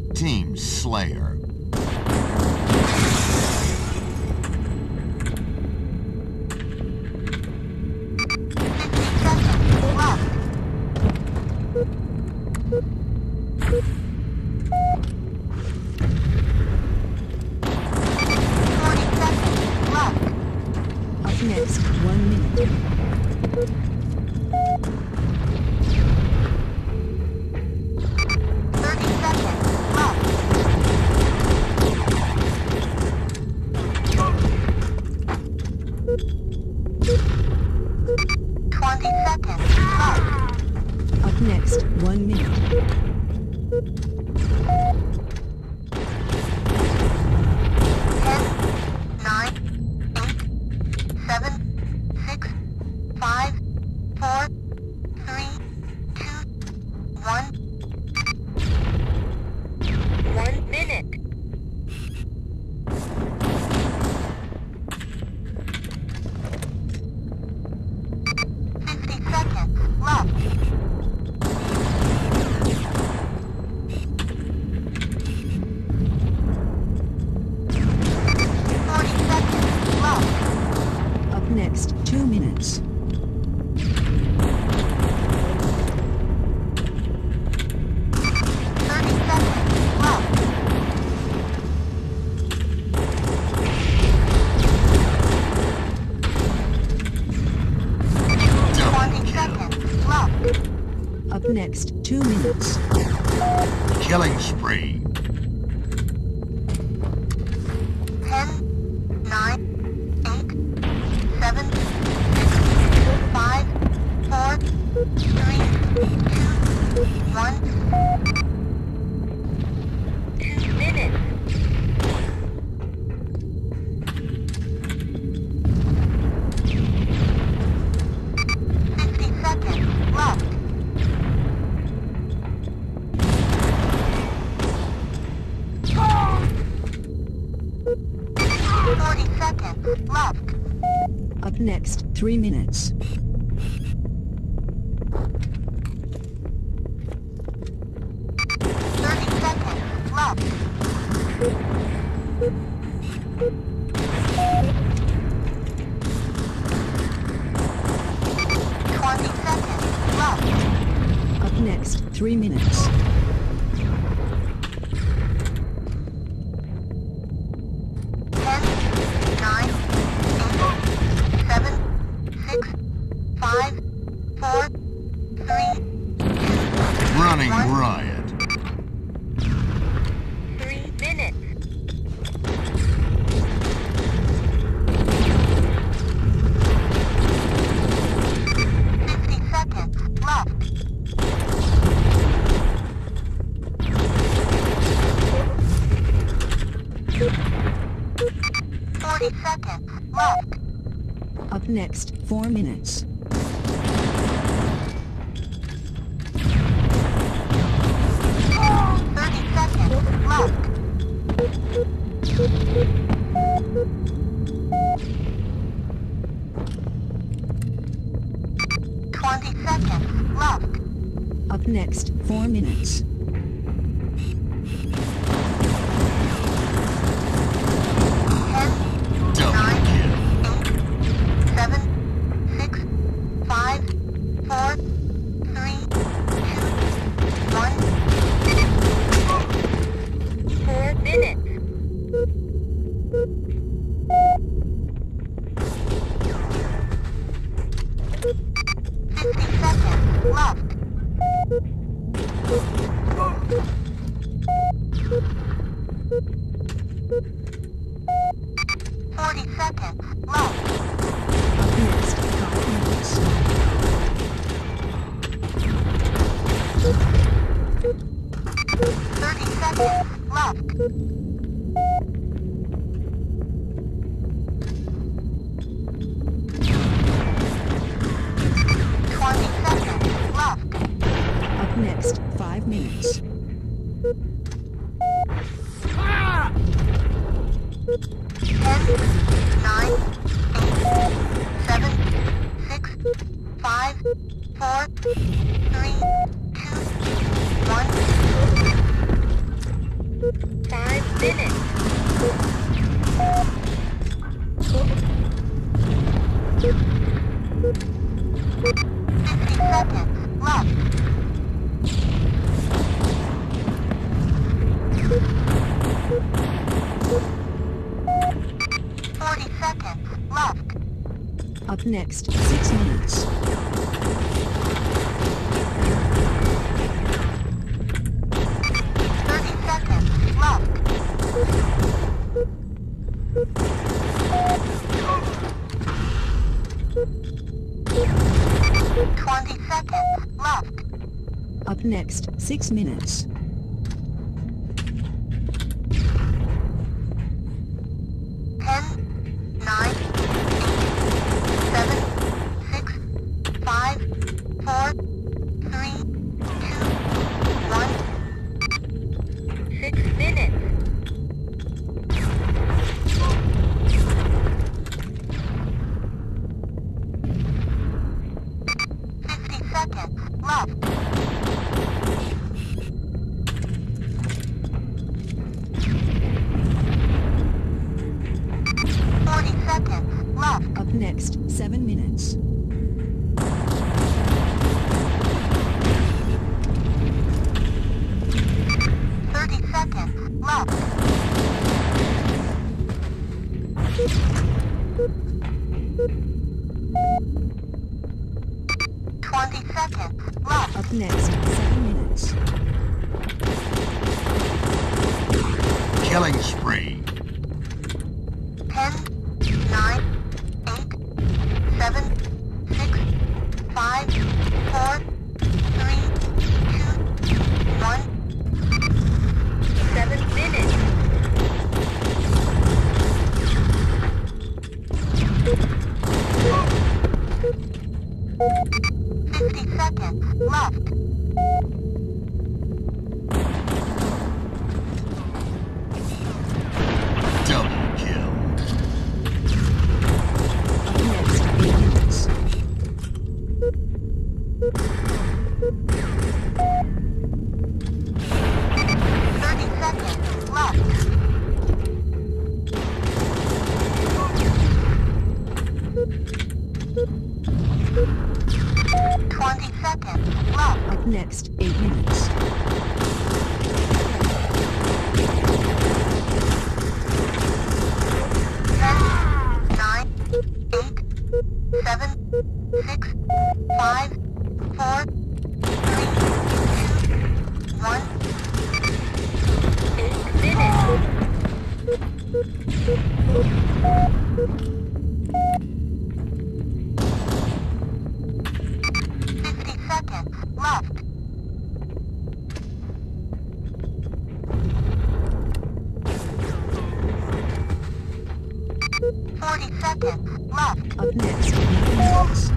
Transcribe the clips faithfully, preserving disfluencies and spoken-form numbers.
Team Slayer. Up next, one minute. Up next, one minute. Ten, nine, eight, seven, six, five, four, three, two, one. One minute. Fifty seconds left. Up next, two minutes. thirty seconds left. twenty seconds left. Up next, two minutes. Killing spree. ten, nine, eight, seven, six, five, four, three, two, one. Two minutes. Fifty seconds left. Forty seconds left. Up next, three minutes. Thirty seconds left. Twenty seconds left. Up next, three minutes. Ten, nine, eight, seven, six, five, four, three, two, Running one. riot. Three minutes. Fifty seconds left. Forty seconds left. Up next, four minutes. Thirty seconds left. Twenty seconds left. Up next, four minutes. Ten, Double nine, kill. eight, seven, six, five, four, three, two, one. Four minutes. Fifty seconds left. Forty seconds left. Up next, five minutes. Thirty seconds left. Twenty seconds left. Up next, five minutes. Ten, nine, eight, seven, six, five, four, three, two, one. Five minutes. Fifty seconds left. Forty seconds left. Up next, six minutes. Thirty seconds left. Twenty seconds left. Up next, six minutes. Ten, nine, eight, seven, six, five, four, three, two, one. Six minutes. Fifty seconds left. Forty seconds left. Up next, seven minutes. Thirty seconds left. Twenty seconds left. Up next, seven minutes. Killing spree. Ten, nine, eight, seven, six, five, four, three, two, one. Seven minutes. Fifty seconds left. Double kill. Up next, eight minutes. Thirty seconds left. Twenty seconds left. Up next, eight minutes. Ten, nine, eight, seven, six, five, four, three, two, one. Eight minutes. Fifty seconds left. Forty seconds left. Up next, nine minutes.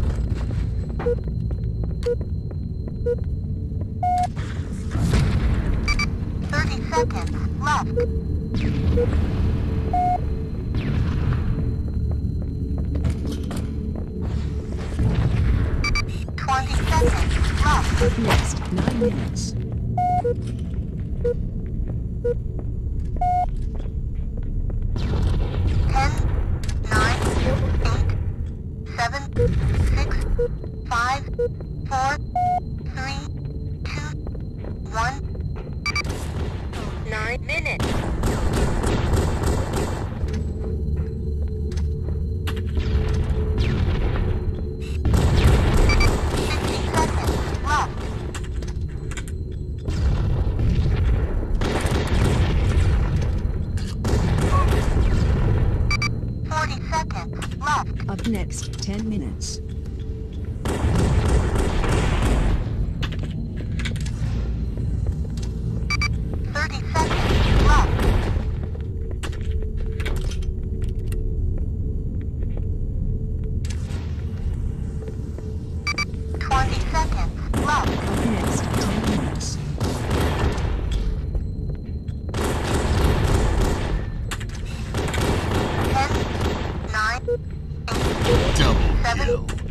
Thirty seconds left. Twenty seconds left. Up next, nine minutes. Ten, nine, eight, seven, six, five, four, three, two, one. Nine minutes. Fifty seconds left. Forty seconds left. Up next, ten minutes. Thirty seconds left. Twenty seconds left. Up next, ten minutes. Ten, nine, eight, Double seven, kill.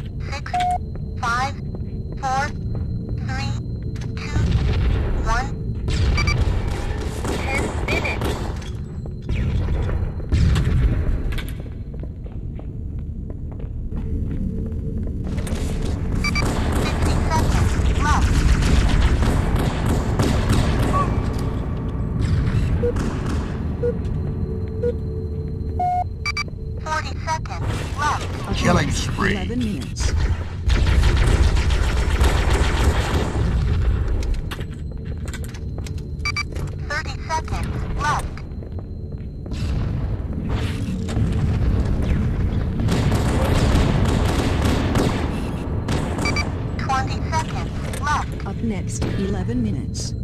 Left. Up next, eleven minutes.